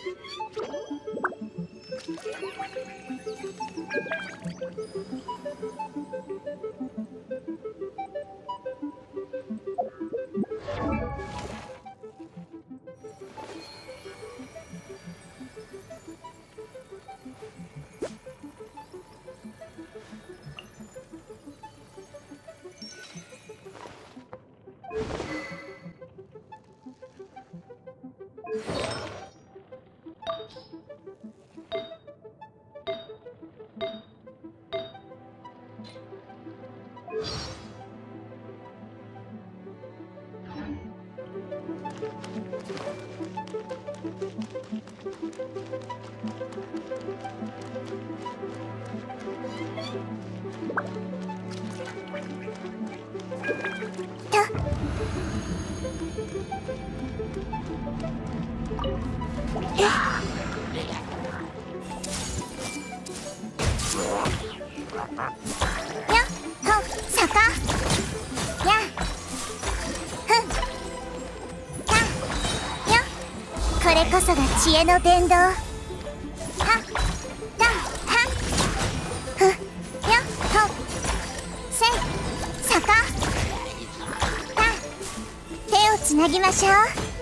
これこそが知恵の伝道。はっだはっふよほせさかだ手をつなぎましょう。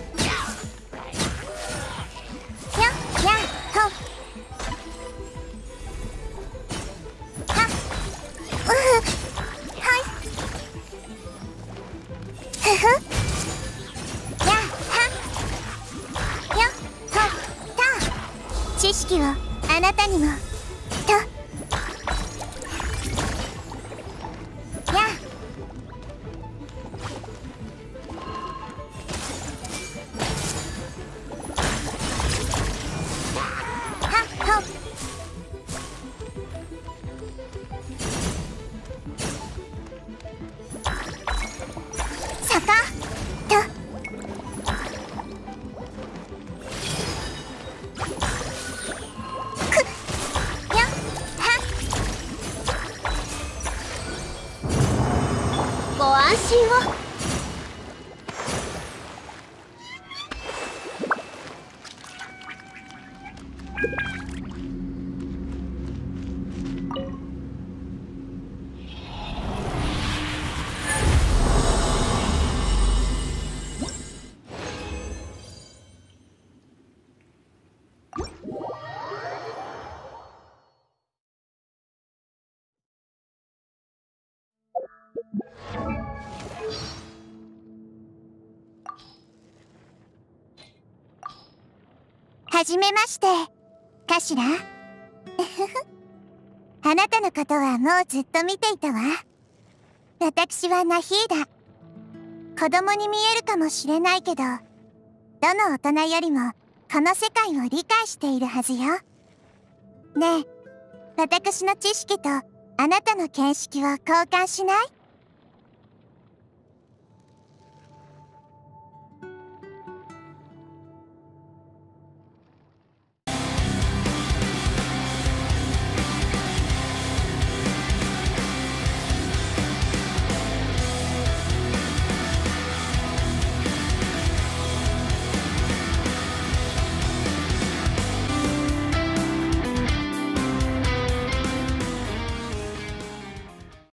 よやほはっはいふふ知識をあなたにもとやはっほさかとご安心を。はじめましてかしらあなたのことはもうずっと見ていたわ。私はナヒーダ。子供に見えるかもしれないけど、どの大人よりもこの世界を理解しているはずよ。ねえ、私の知識とあなたの見識を交換しない？